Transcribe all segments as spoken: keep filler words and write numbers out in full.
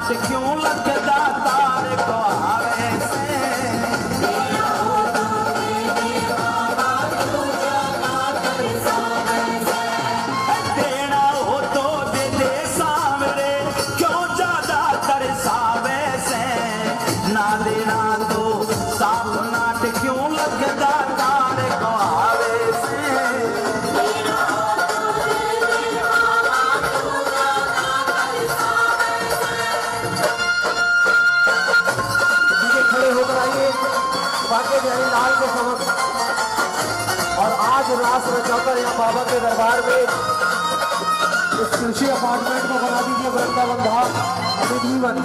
नाट क्यों लगदा तार को आवे से देना हो तो दे दे सामरे क्यों ज्यादा तरसावे से ना देना तो साफ नाट क्यों लगदा तार को आवे से बाकी बिहारी लाल के समक्ष और आज रास रचाकर यहाँ बाबा के दरबार में इस कृषि अपार्टमेंट को बना दीजिए वृंदावन धाम अभिजीवन।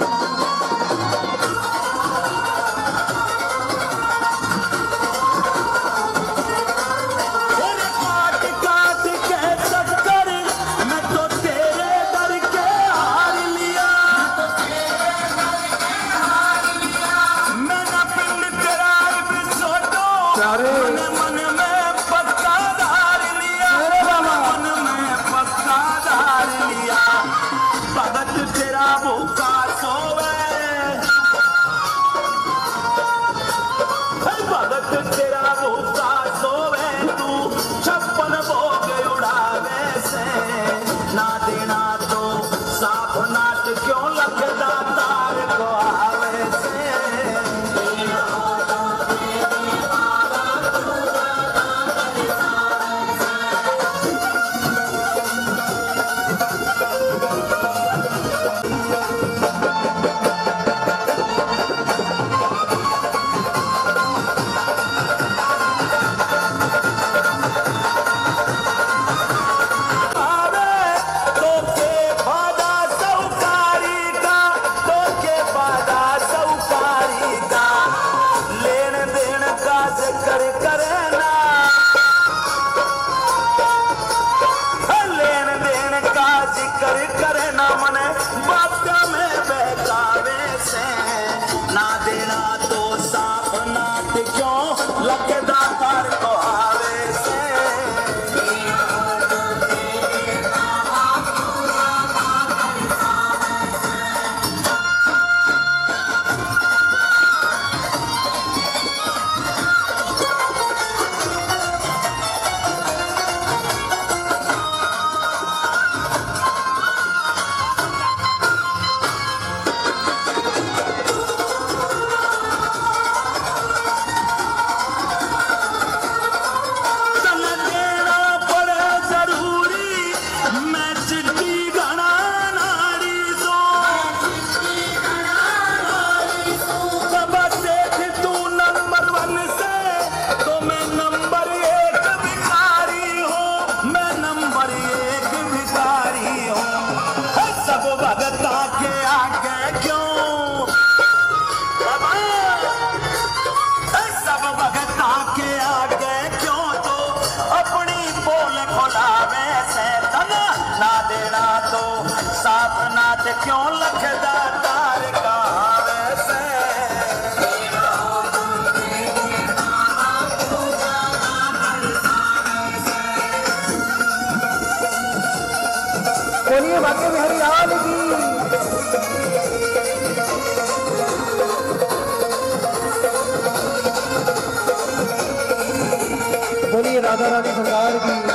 मन में पक्का धार लिया मन में पक्का धार लिया भगत तेरा भूखा सोवे भगत तेरा भूखा सोवे तू छप्पन भोग उड़ावे से ना देना तो साफ नाट क्यों लगदा तार को आवे से ना देना तो साफ नाट क्यों लगदा तार को आवे से भगता के आगे क्यों सब भगता के आगे क्यों तो अपनी पोल खोलावे से तना ना देना तो साफ नाट क्यों लगदा तार का आवे से बोलिए बाकी बिहारी लाल की बोलिए राधा रानी सरकार की।